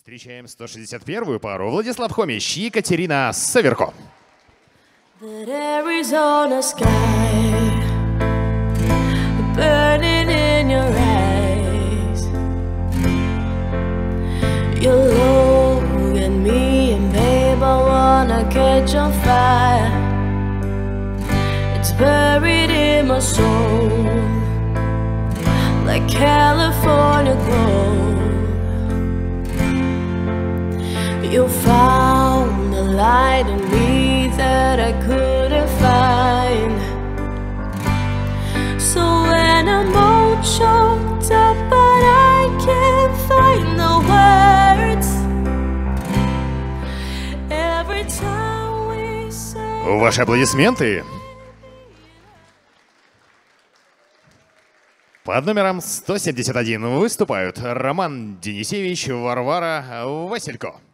Встречаем 161-ю пару. Владислав Хомич и Екатерина Саверко. You look at me and babe, I wanna catch on fire. It's buried in my soul, like California gold. You found the light in me that I couldn't find. So when I'm all choked up but I can't find the words, every time we say... Ваши аплодисменты. Под номером 171 выступают Роман Денисевич, Варвара Василько.